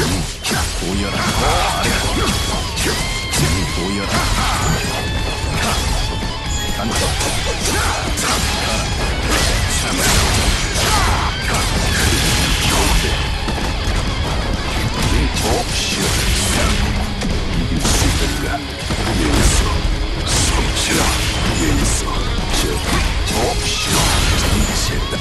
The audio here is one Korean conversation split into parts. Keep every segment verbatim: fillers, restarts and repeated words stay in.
보여라. 보여라. 간다. 이길 수 있을까? 여기서 성취라. 여기서 저 옵션 전체다.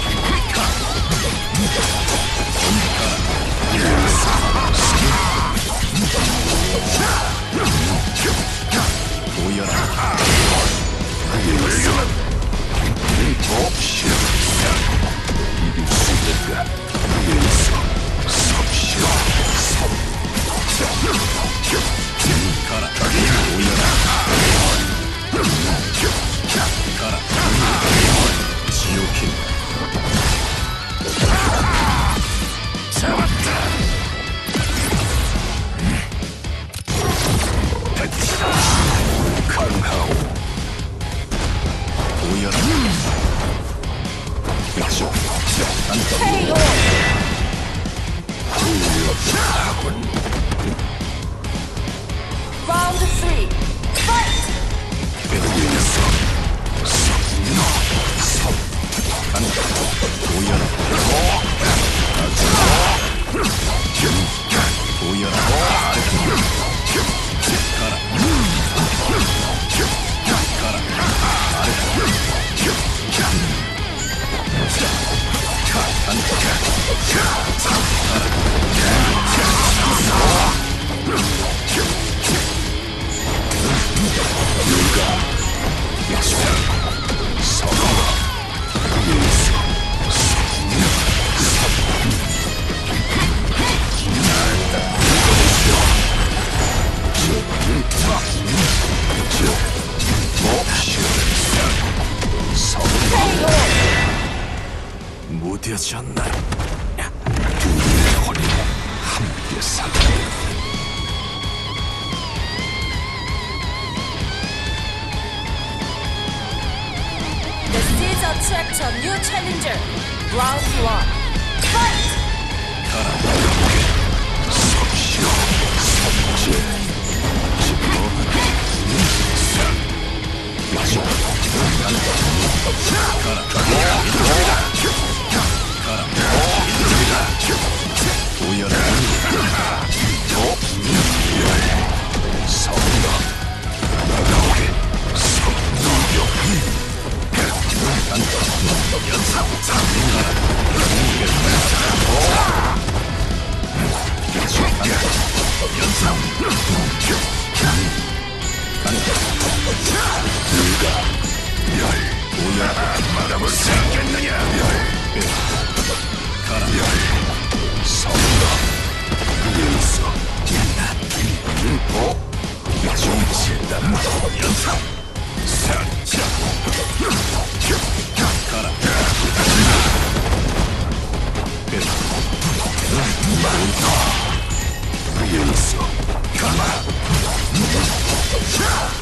보여라. 여기서 옵션 이길 수 있을까? 여기서 성취라. 가라. 보여라. 가라. 지옥인 잡았다. 강하오. 보여라. 이쪽 안떠. 훌륭하군. Round three, fight! 여기서 섭, 섭, 간다. 보여라. 보여라. 가라. 가라. 무뎌지 않나? 우리의 혼이 함께 살아. The seeds attract a new challenger. Round one, fight! 가라. 섭시오. 섭지. 집어넣어. 이쪽. 가라. 가라. 가라. 보여라. 어? 성공. 나가오게. 성공력. 간다. 연상. 가라. 이쪽. 연상. 간다. 누가 열. 보여라. 막아볼 수 있겠느냐. 열. 가라. 성공. 여기서 어? 정치다. 연상. 살짝. 가라. 여기서 가라.